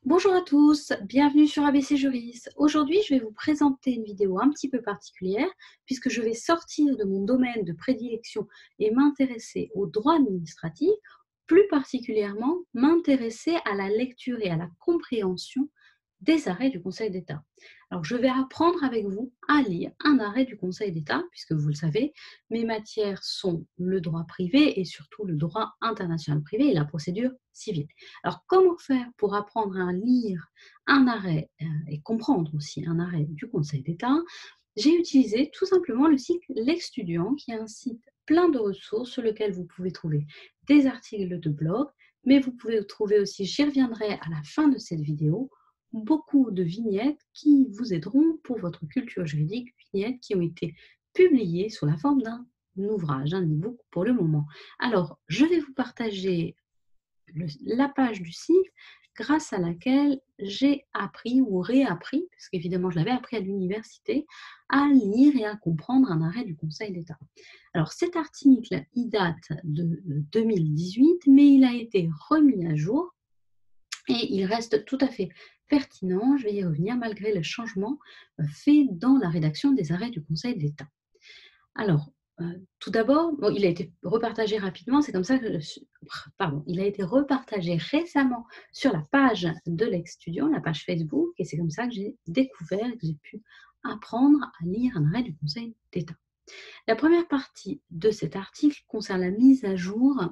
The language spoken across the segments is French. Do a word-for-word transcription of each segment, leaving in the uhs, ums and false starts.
Bonjour à tous, bienvenue sur A B C Juris. Aujourd'hui, je vais vous présenter une vidéo un petit peu particulière puisque je vais sortir de mon domaine de prédilection et m'intéresser au droit administratif, plus particulièrement m'intéresser à la lecture et à la compréhension des arrêts du Conseil d'État. Alors, je vais apprendre avec vous à lire un arrêt du Conseil d'État, puisque vous le savez, mes matières sont le droit privé et surtout le droit international privé et la procédure civile. Alors, comment faire pour apprendre à lire un arrêt euh, et comprendre aussi un arrêt du Conseil d'État? J'ai utilisé tout simplement le site L'Extudiant, qui est un site plein de ressources sur lequel vous pouvez trouver des articles de blog, mais vous pouvez trouver aussi, j'y reviendrai à la fin de cette vidéo, beaucoup de vignettes qui vous aideront pour votre culture juridique, vignettes qui ont été publiées sous la forme d'un ouvrage, un e-book pour le moment. Alors, je vais vous partager le, la page du site grâce à laquelle j'ai appris ou réappris, parce qu'évidemment je l'avais appris à l'université, à lire et à comprendre un arrêt du Conseil d'État. Alors cet article, il date de deux mille dix-huit, mais il a été remis à jour et il reste tout à fait pertinent, je vais y revenir, malgré le changement fait dans la rédaction des arrêts du Conseil d'État. Alors, euh, tout d'abord, bon, il a été repartagé rapidement, c'est comme ça que, je, pardon, il a été repartagé récemment sur la page de l'ex-étudiant, la page Facebook, et c'est comme ça que j'ai découvert et que j'ai pu apprendre à lire un arrêt du Conseil d'État. La première partie de cet article concerne la mise à jour,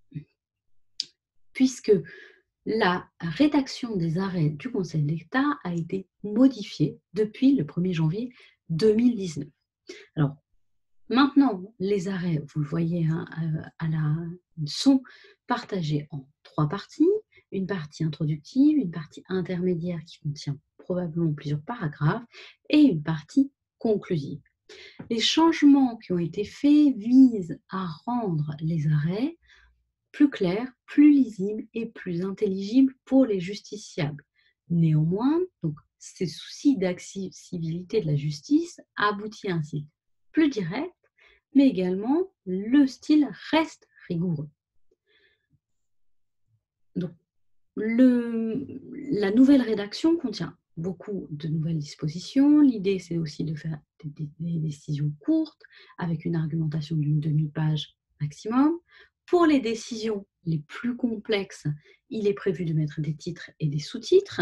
puisque la rédaction des arrêts du Conseil d'État a été modifiée depuis le premier janvier deux mille dix-neuf. Alors, maintenant, les arrêts, vous le voyez, hein, à la, sont partagés en trois parties. Une partie introductive, une partie intermédiaire qui contient probablement plusieurs paragraphes et une partie conclusive. Les changements qui ont été faits visent à rendre les arrêts plus clair, plus lisible et plus intelligible pour les justiciables. Néanmoins, donc, ces soucis d'accessibilité de la justice aboutissent à un site plus direct, mais également le style reste rigoureux. Donc, le, la nouvelle rédaction contient beaucoup de nouvelles dispositions. L'idée, c'est aussi de faire des, des, des décisions courtes avec une argumentation d'une demi-page maximum. Pour les décisions les plus complexes, il est prévu de mettre des titres et des sous-titres.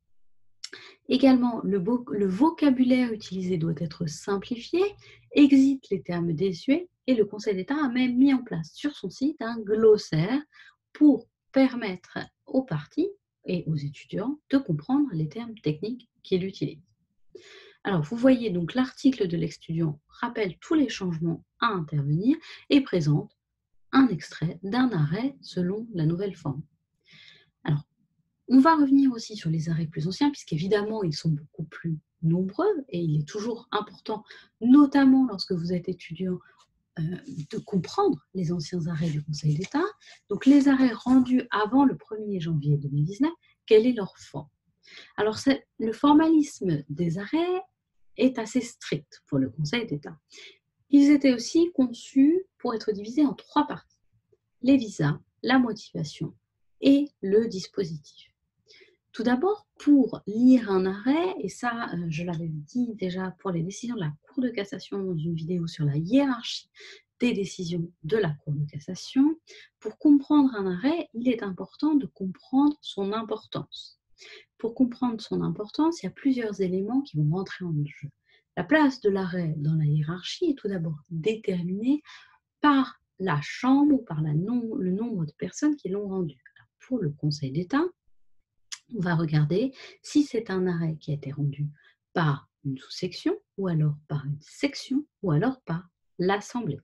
Également, le, le vocabulaire utilisé doit être simplifié, exit les termes désuets, et le Conseil d'État a même mis en place sur son site un glossaire pour permettre aux parties et aux étudiants de comprendre les termes techniques qu'il utilise. Alors, vous voyez donc l'article de l'ex-étudiant rappelle tous les changements à intervenir et présente un extrait d'un arrêt selon la nouvelle forme. Alors, on va revenir aussi sur les arrêts plus anciens, puisqu'évidemment, ils sont beaucoup plus nombreux et il est toujours important, notamment lorsque vous êtes étudiant, euh, de comprendre les anciens arrêts du Conseil d'État. Donc, les arrêts rendus avant le premier janvier deux mille dix-neuf, quelle est leur forme? Alors, le formalisme des arrêts est assez strict pour le Conseil d'État. Ils étaient aussi conçus pour être divisés en trois parties: les visas, la motivation et le dispositif. Tout d'abord, pour lire un arrêt, et ça, je l'avais dit déjà pour les décisions de la Cour de cassation dans une vidéo sur la hiérarchie des décisions de la Cour de cassation, pour comprendre un arrêt, il est important de comprendre son importance. Pour comprendre son importance, il y a plusieurs éléments qui vont rentrer en jeu. La place de l'arrêt dans la hiérarchie est tout d'abord déterminée par la Chambre ou par la nom, le nombre de personnes qui l'ont rendu. Alors, pour le Conseil d'État, on va regarder si c'est un arrêt qui a été rendu par une sous-section, ou alors par une section, ou alors par l'Assemblée.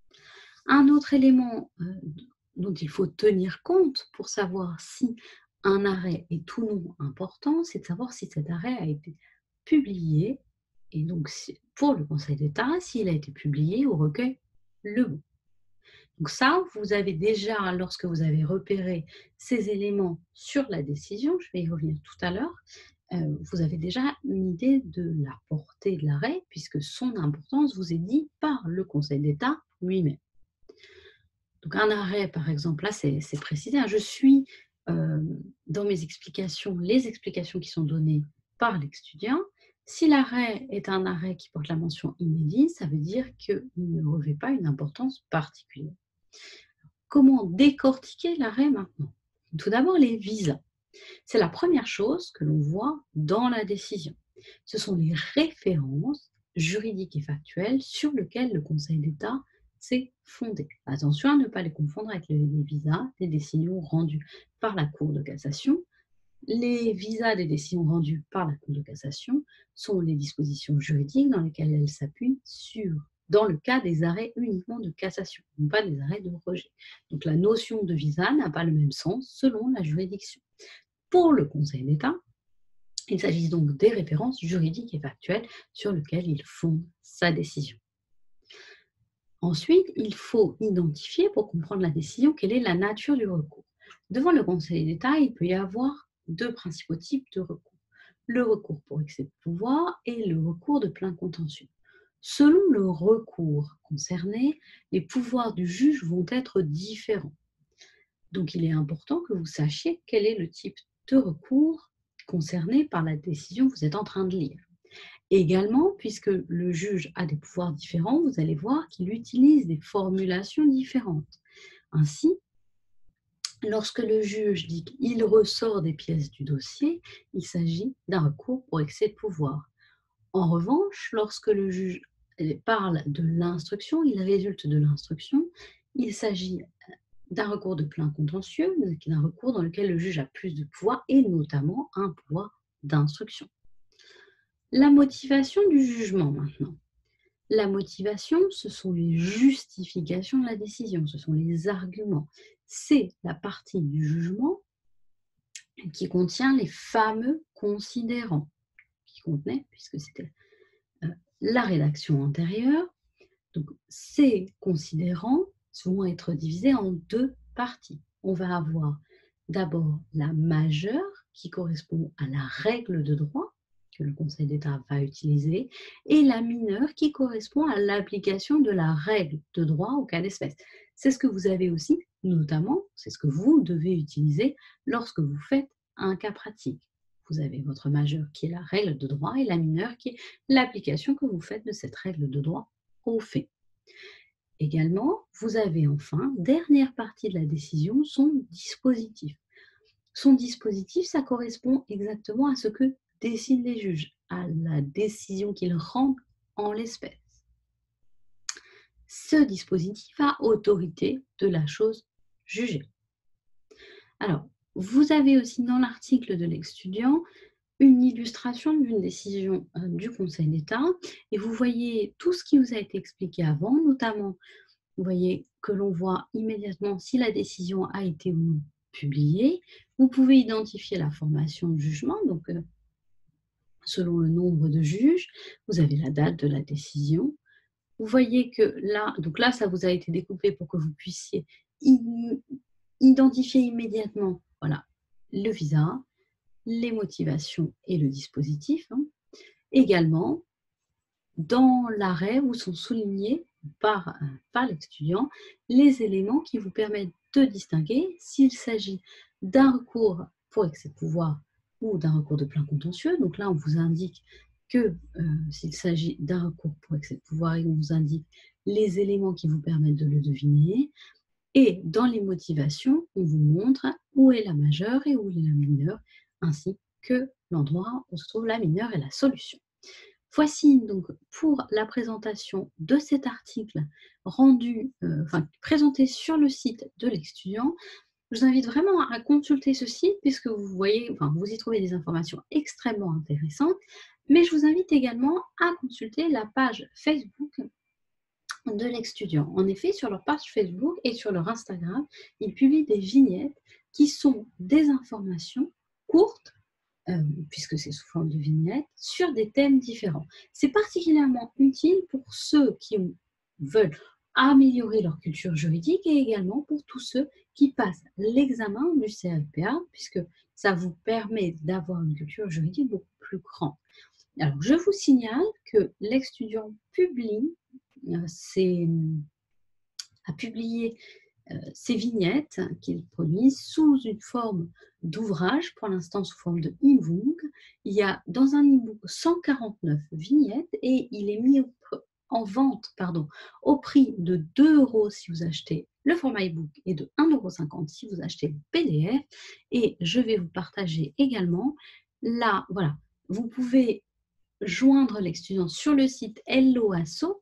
Un autre élément euh, dont il faut tenir compte pour savoir si un arrêt est ou non important, c'est de savoir si cet arrêt a été publié, et donc pour le Conseil d'État, s'il a été publié au recueil Le Bon. Donc ça, vous avez déjà, lorsque vous avez repéré ces éléments sur la décision, je vais y revenir tout à l'heure, euh, vous avez déjà une idée de la portée de l'arrêt, puisque son importance vous est dit par le Conseil d'État lui-même. Donc un arrêt, par exemple, là, c'est précisé, hein, je suis euh, dans mes explications, les explications qui sont données par l'ex-étudiant. Si l'arrêt est un arrêt qui porte la mention inédit, ça veut dire qu'il ne revêt pas une importance particulière. Comment décortiquer l'arrêt maintenant? Tout d'abord, les visas. C'est la première chose que l'on voit dans la décision. Ce sont les références juridiques et factuelles sur lesquelles le Conseil d'État s'est fondé. Attention à ne pas les confondre avec les visas des décisions rendues par la Cour de cassation. Les visas des décisions rendues par la Cour de cassation sont les dispositions juridiques dans lesquelles elle s'appuie sur, dans le cas des arrêts uniquement de cassation, non pas des arrêts de rejet. Donc la notion de visa n'a pas le même sens selon la juridiction. Pour le Conseil d'État, il s'agit donc des références juridiques et factuelles sur lesquelles il fonde sa décision. Ensuite, il faut identifier, pour comprendre la décision, quelle est la nature du recours. Devant le Conseil d'État, il peut y avoir deux principaux types de recours. Le recours pour excès de pouvoir et le recours de plein contentieux. Selon le recours concerné, les pouvoirs du juge vont être différents. Donc, il est important que vous sachiez quel est le type de recours concerné par la décision que vous êtes en train de lire. Également, puisque le juge a des pouvoirs différents, vous allez voir qu'il utilise des formulations différentes. Ainsi, lorsque le juge dit qu'il ressort des pièces du dossier, il s'agit d'un recours pour excès de pouvoir. En revanche, lorsque le juge parle de l'instruction, il résulte de l'instruction, il s'agit d'un recours de plein contentieux, d'un recours dans lequel le juge a plus de pouvoir et notamment un pouvoir d'instruction. La motivation du jugement maintenant. La motivation, ce sont les justifications de la décision, ce sont les arguments. C'est la partie du jugement qui contient les fameux considérants, qui contenaient, puisque c'était euh, la rédaction antérieure. Donc, ces considérants vont être divisés en deux parties. On va avoir d'abord la majeure, qui correspond à la règle de droit que le Conseil d'État va utiliser, et la mineure, qui correspond à l'application de la règle de droit au cas d'espèce. C'est ce que vous avez aussi, notamment, c'est ce que vous devez utiliser lorsque vous faites un cas pratique. Vous avez votre majeure qui est la règle de droit et la mineure qui est l'application que vous faites de cette règle de droit au fait. Également, vous avez enfin, dernière partie de la décision, son dispositif. Son dispositif, ça correspond exactement à ce que décident les juges, à la décision qu'ils rendent en l'espèce. Ce dispositif a autorité de la chose jugée. Alors, vous avez aussi dans l'article de l'ex-étudiant une illustration d'une décision euh, du Conseil d'État et vous voyez tout ce qui vous a été expliqué avant, notamment, vous voyez que l'on voit immédiatement si la décision a été ou non publiée. Vous pouvez identifier la formation de jugement, donc euh, selon le nombre de juges, vous avez la date de la décision. Vous voyez que là, donc là, ça vous a été découpé pour que vous puissiez identifier immédiatement, voilà, le visa, les motivations et le dispositif. Hein. Également, dans l'arrêt où sont soulignés par, par l'ex-étudiant les éléments qui vous permettent de distinguer s'il s'agit d'un recours pour excès de pouvoir ou d'un recours de plein contentieux. Donc là, on vous indique que euh, s'il s'agit d'un recours pour excès de pouvoir, on vous indique les éléments qui vous permettent de le deviner. Et dans les motivations, on vous montre où est la majeure et où est la mineure, ainsi que l'endroit où se trouve la mineure et la solution. Voici donc pour la présentation de cet article rendu, euh, enfin, présenté sur le site de l'ex-étudiant. Je vous invite vraiment à consulter ce site puisque vous voyez, enfin, vous y trouvez des informations extrêmement intéressantes, mais je vous invite également à consulter la page Facebook de l'ex-étudiant. En effet, sur leur page Facebook et sur leur Instagram, ils publient des vignettes qui sont des informations courtes, euh, puisque c'est sous forme de vignettes, sur des thèmes différents. C'est particulièrement utile pour ceux qui veulent améliorer leur culture juridique et également pour tous ceux qui passent l'examen du C R P A, puisque ça vous permet d'avoir une culture juridique beaucoup plus grande. Alors, je vous signale que l'ex-étudiant publie, euh, c'est, a publié euh, ces vignettes qu'ils produisent sous une forme d'ouvrage, pour l'instant sous forme de e-book. Il y a dans un e-book cent quarante-neuf vignettes et il est mis au pr- en vente pardon, au prix de deux euros si vous achetez le format e-book et de un euro cinquante si vous achetez le P D F. Et je vais vous partager également là, voilà, vous pouvez joindre l'exclusion sur le site Hello Asso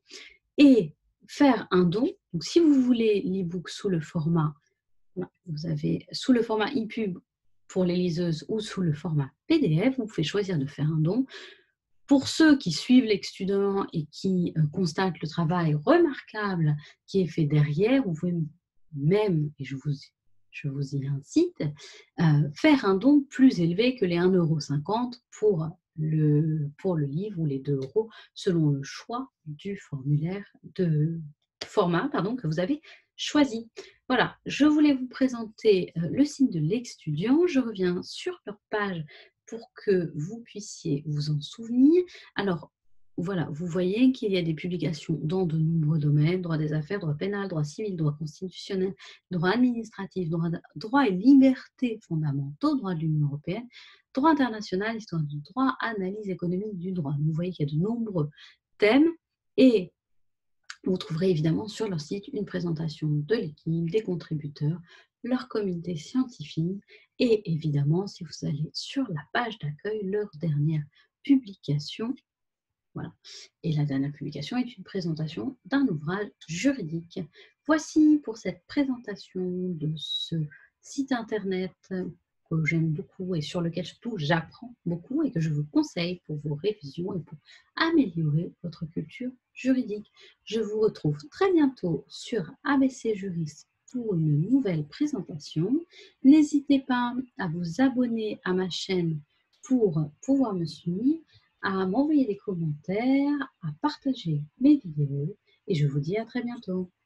et faire un don. Donc, si vous voulez l'e-book sous le format, voilà, vous avez sous le format e-pub pour les liseuses ou sous le format P D F, vous pouvez choisir de faire un don. Pour ceux qui suivent l'exclusion et qui euh, constatent le travail remarquable qui est fait derrière, vous pouvez même, et je vous, je vous y incite, euh, faire un don plus élevé que les un euro cinquante pour le, pour le livre ou les deux euros selon le choix du formulaire de format pardon, que vous avez choisi. Voilà, je voulais vous présenter euh, le site de l'extudiant. Je reviens sur leur page pour que vous puissiez vous en souvenir. Alors, voilà, vous voyez qu'il y a des publications dans de nombreux domaines, droit des affaires, droit pénal, droit civil, droit constitutionnel, droit administratif, droit, droit et libertés fondamentaux, droit de l'Union européenne, droit international, histoire du droit, analyse économique du droit. Vous voyez qu'il y a de nombreux thèmes et vous trouverez évidemment sur leur site une présentation de l'équipe, des contributeurs, leur comité scientifique et évidemment, si vous allez sur la page d'accueil, leur dernière publication. Voilà. Et la dernière publication est une présentation d'un ouvrage juridique. Voici pour cette présentation de ce site internet que j'aime beaucoup et sur lequel surtout j'apprends beaucoup et que je vous conseille pour vos révisions et pour améliorer votre culture juridique. Je vous retrouve très bientôt sur A B C Juriste pour une nouvelle présentation. N'hésitez pas à vous abonner à ma chaîne pour pouvoir me suivre, à m'envoyer des commentaires, à partager mes vidéos et je vous dis à très bientôt.